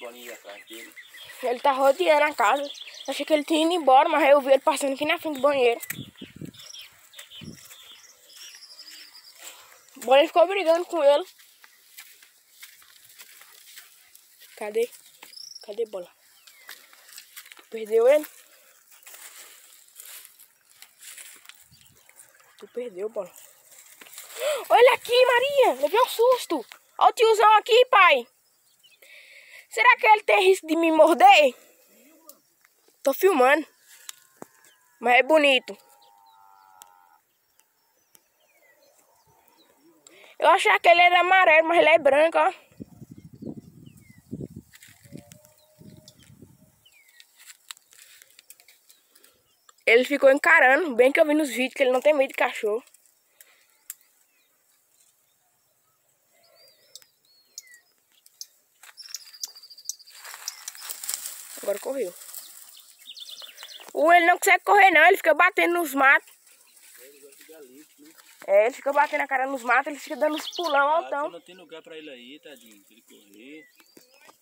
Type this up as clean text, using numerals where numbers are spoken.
bolinha atrás dele. Ele tá rodeando a casa. Achei que ele tinha ido embora, mas eu vi ele passando aqui na frente do banheiro. O Bolinha ficou brigando com ele. Cadê? Cadê Bola? Tu perdeu ele? Tu perdeu, Bola. Olha aqui, Maria! Levei um susto! Olha o tiozão aqui, pai! Será que ele tem risco de me morder? Tô filmando. Mas é bonito. Eu achava que ele era amarelo, mas ele é branco, ó. Ele ficou encarando, bem que eu vi nos vídeos que ele não tem medo de cachorro. Agora correu. Ele não consegue correr não, ele fica batendo nos matos. Ele fica batendo a cara nos matos, ele fica dando uns pulão altão. Não tem lugar pra ele aí, tadinho, pra ele correr.